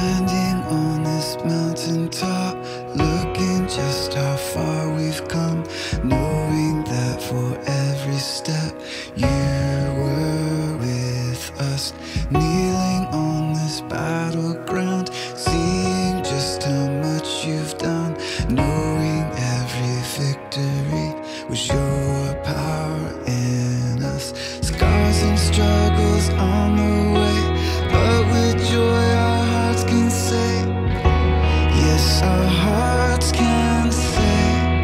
Standing on this mountaintop, looking just how far we've come, knowing that for every step you were with us. Kneeling on this battleground, seeing just how much you've done, knowing every victory was your power in us. Scars and struggles on the way, but with joy our hearts can say, yes, our hearts can say.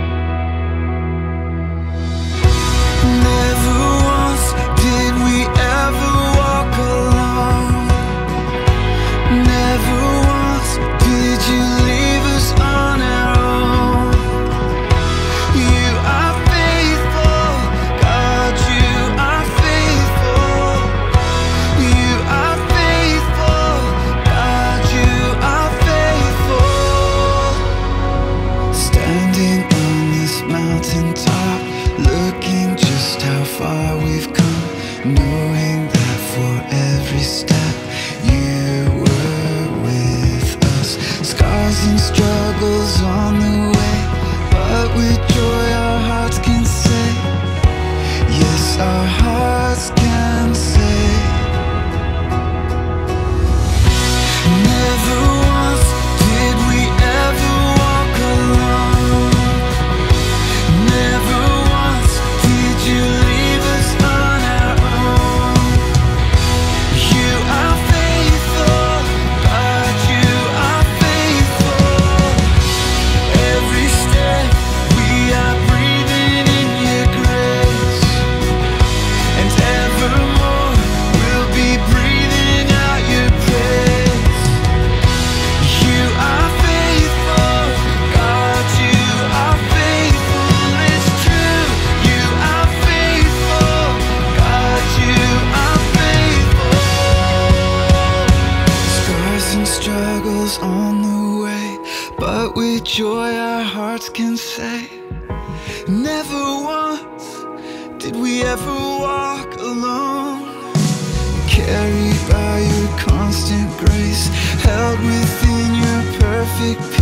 Never once did we ever walk alone. Never once did you leave us on our own. You are faithful, God, you are faithful. You are faithful, God, you are faithful. Standing on this mountaintop, looking just how far we've come, knowing that for every step you were with us. Scars and struggles on the way, but with joy our hearts can say, yes, our hearts can say. Never once did we ever walk alone. Never once did you leave us on our own. You are faithful, God, you are faithful. Every step we are breathing in your grace, and evermore we'll be breathing out your praise. You are faithful, God, you are faithful, it's true. You are faithful, God, you are faithful. Scars and struggles on the way, but with joy our hearts can say, never once did we ever walk alone. Carried by your constant grace, held within your perfect